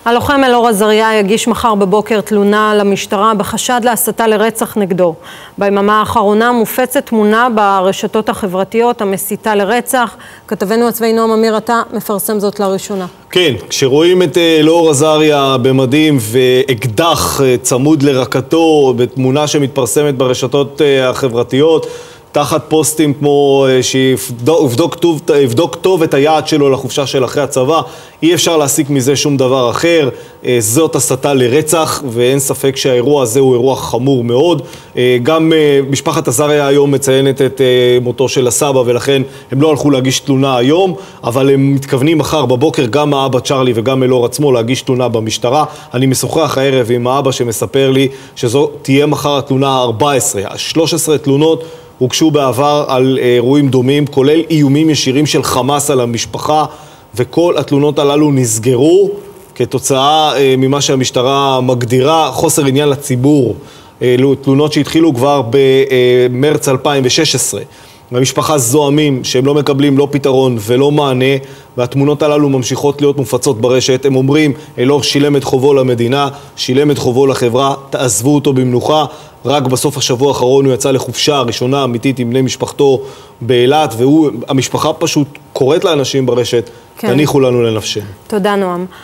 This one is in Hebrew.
הלוחם אלאור עזריה יגיש מחר בבוקר תלונה למשטרה בחשד להסתה לרצח נגדו. ביממה האחרונה מופצת תמונה ברשתות החברתיות המסיתה לרצח. כתבנו הצבאי נועם אמיר, אתה מפרסם זאת לראשונה. כן, כשרואים את אלאור עזריה במדים ואקדח צמוד לרקתו בתמונה שמתפרסמת ברשתות החברתיות, תחת פוסטים כמו שיבדוק טוב את היעד שלו לחופשה של אחרי הצבא, אי אפשר להסיק מזה שום דבר אחר. זאת הסתה לרצח, ואין ספק שהאירוע הזה הוא אירוע חמור מאוד. גם משפחת עזריה היום מציינת את מותו של הסבא, ולכן הם לא הלכו להגיש תלונה היום, אבל הם מתכוונים מחר בבוקר, גם האבא צ'רלי וגם אלאור עצמו, להגיש תלונה במשטרה. אני משוחח הערב עם האבא שמספר לי שזו תהיה מחר התלונה ה-14. 13 תלונות הוגשו בעבר על אירועים דומים, כולל איומים ישירים של חמאס על המשפחה, וכל התלונות הללו נסגרו כתוצאה ממה שהמשטרה מגדירה חוסר עניין לציבור. תלונות שהתחילו כבר במרץ 2016. והמשפחה זועמים שהם לא מקבלים לא פתרון ולא מענה, והתמונות הללו ממשיכות להיות מופצות ברשת. הם אומרים, אלאור שילם את חובו למדינה, שילם את חובו לחברה, תעזבו אותו במנוחה. רק בסוף השבוע האחרון הוא יצא לחופשה ראשונה אמיתית עם בני משפחתו באילת, והמשפחה פשוט קוראת לאנשים ברשת, תניחו לנו לנפשנו. תודה נועם.